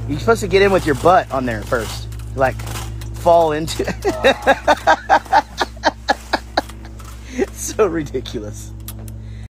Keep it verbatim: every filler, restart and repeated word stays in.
You're supposed to get in with your butt on there first. Like, fall into it. It's so ridiculous.